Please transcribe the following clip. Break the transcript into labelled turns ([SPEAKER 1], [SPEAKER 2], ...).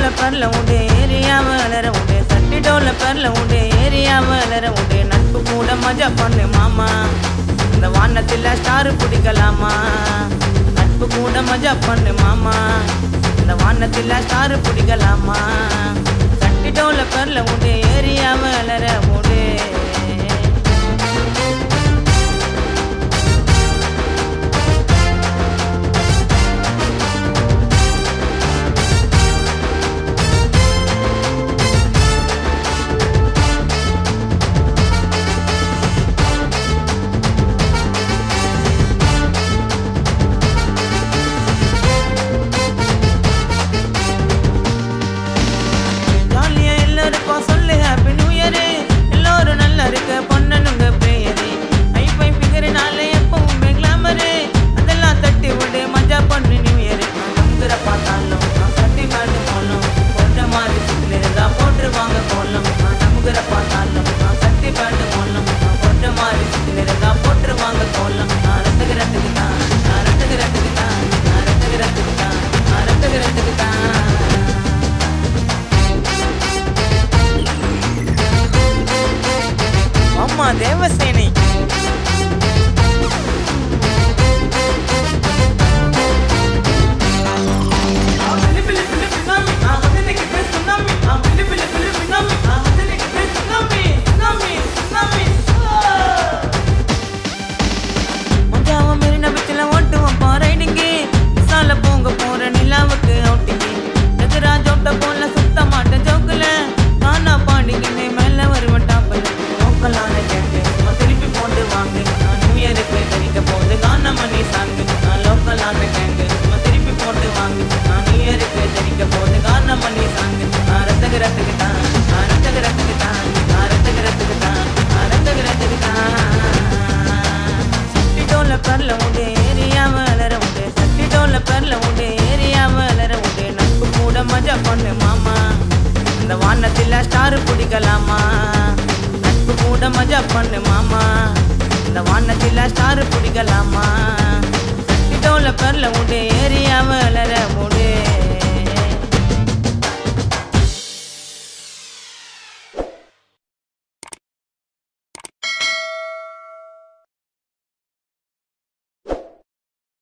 [SPEAKER 1] பரல உண்டு ஏரியா வளர உண்டு சட்டி டோல பரல உண்டு ஏரியா வளர உண்டு நட்பு கூட மஜா பண்ணு மாமா இந்த வானத்தில் ஸ்டார் பிடிக்கலாமா நட்பு கூட மஜா பண்ணு மாமா இந்த வானத்தில் ஸ்டார் பிடிக்கலாமா சட்டி டோல பரல உண்டு ஏரியா வளர உண்டு தேவசேனை ஓட்டுவோம் பாறைடிங்கி சால போங்க போற நிலாவுக்கு அவுட்டிங்கி எதிராஜோட்ட போல சுத்த மாட்ட ஜோக்குல நானா பாடிக்கின்னு மேல வருவன் டாப்பல லோக்கலான கேட்டு திருப்பி போட்டு வாங்க நான் நியூ இயருக்கு தெரிக்க போது கான மணி சாங்கு நான் லோக்கலான கேட்டு திருப்பி போட்டு வாங்க நான் நியூ இயருக்கு தெரிக்க போது கான மணி சாங்கு ரத்தகிறதுக்கு தான் ரத்தகிறதுக்கு தான் ரத்தகிறதுக்கு தான் ரத்தகிறதுக்கு தான் சட்டி டோல பரல உண்டு ஏரியா வளர உண்டு சட்டி டோல பரல உண்டு ஏரியா வளர உண்டு நட்பு கூட மஜா பண்ணு மாமா இந்த வானத்தில் ஸ்டார் பிடிக்கலாமா நட்பு கூட மஜா பண்ணு மாமா இந்த வானத்தில் ஸ்டார் பிடிக்கலாமா சட்டி டோல பரல உண்டு ஏரியா வளர உண்டு